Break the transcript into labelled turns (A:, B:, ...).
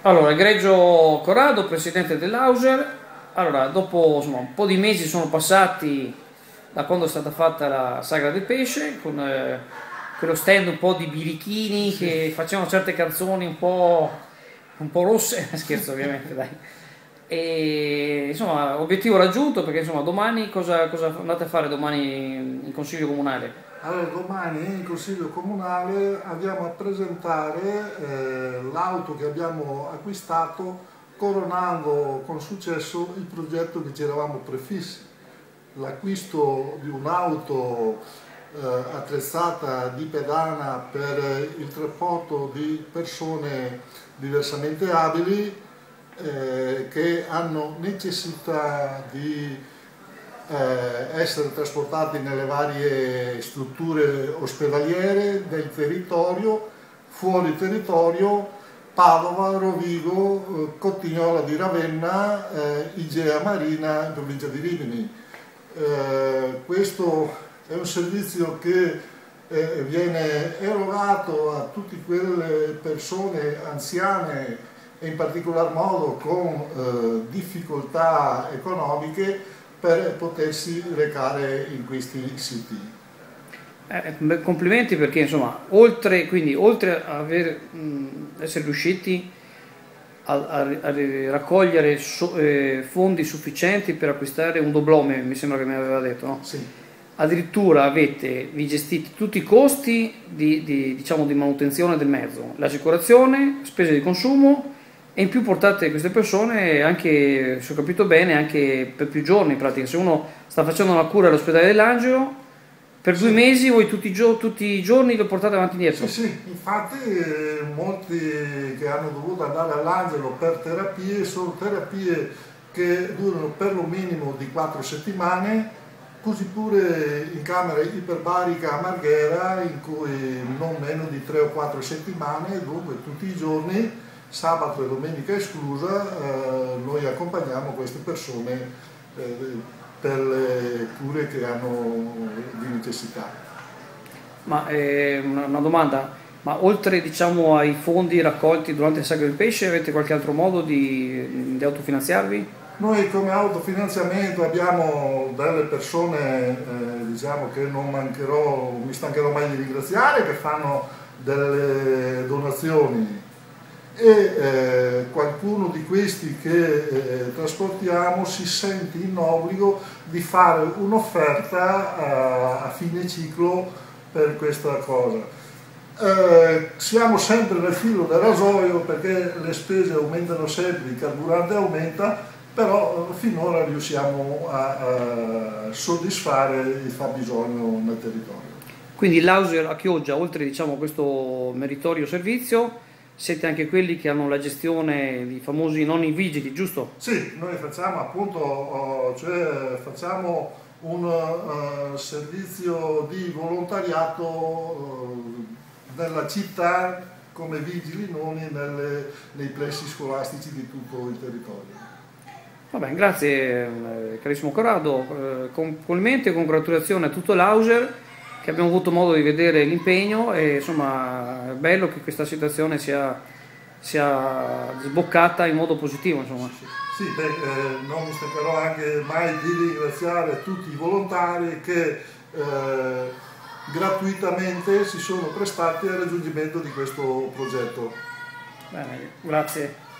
A: Allora, egregio Corrado, presidente dell'Auser. Allora, dopo insomma, un po' di mesi sono passati da quando è stata fatta la Sagra del Pesce, con quello stand un po' di birichini
B: Sì.
A: che facevano certe canzoni un po' rosse, scherzo ovviamente, dai. E insomma, obiettivo raggiunto perché insomma, domani cosa andate a fare domani in Consiglio Comunale?
B: Allora, domani in Consiglio Comunale andiamo a presentare l'auto che abbiamo acquistato coronando con successo il progetto che ci eravamo prefissi. L'acquisto di un'auto attrezzata di pedana per il trasporto di persone diversamente abili che hanno necessità di essere trasportati nelle varie strutture ospedaliere del territorio, fuori territorio, Padova, Rovigo, Cotignola di Ravenna, Igea Marina, in provincia di Rimini. Questo è un servizio che viene erogato a tutte quelle persone anziane e in particolar modo con difficoltà economiche per potersi recare in questi siti.
A: Complimenti perché insomma, oltre a essere riusciti a raccogliere fondi sufficienti per acquistare un doblome, mi sembra che mi aveva detto, no?
B: Sì.
A: Addirittura vi gestite tutti i costi diciamo, di manutenzione del mezzo, l'assicurazione, spese di consumo e in più portate queste persone anche, se ho capito bene, anche per più giorni in pratica. Se uno sta facendo una cura all'ospedale dell'Angelo, per 2 mesi voi tutti i giorni lo portate avanti e indietro.
B: Sì, sì, infatti molti che hanno dovuto andare all'Angelo per terapie sono terapie che durano per lo minimo di 4 settimane, così pure in camera iperbarica a Marghera in cui non meno di 3 o 4 settimane, dunque tutti i giorni, sabato e domenica esclusa, noi accompagniamo queste persone per le cure che hanno di necessità.
A: Ma una domanda, ma oltre diciamo, ai fondi raccolti durante il Sagra del Pesce avete qualche altro modo di autofinanziarvi?
B: Noi come autofinanziamento abbiamo delle persone, diciamo che non mi stancherò mai di ringraziare, che fanno delle donazioni e qualcuno di questi che trasportiamo si sente in obbligo di fare un'offerta a fine ciclo per questa cosa. Siamo sempre nel filo del rasoio perché le spese aumentano sempre, il carburante aumenta, però finora riusciamo a soddisfare il fabbisogno nel territorio.
A: Quindi l'Auser a Chioggia, oltre diciamo, a questo meritorio servizio, siete anche quelli che hanno la gestione di famosi nonni vigili, giusto?
B: Sì, noi facciamo appunto, cioè facciamo un servizio di volontariato nella città come vigili nonni nei plessi scolastici di tutto il territorio.
A: Va bene, grazie carissimo Corrado, complimenti e congratulazioni a tutto l'Auser che abbiamo avuto modo di vedere l'impegno e insomma è bello che questa situazione sia sboccata in modo positivo. Insomma.
B: Sì, non mi stancherò anche mai di ringraziare tutti i volontari che gratuitamente si sono prestati al raggiungimento di questo progetto.
A: Bene, grazie.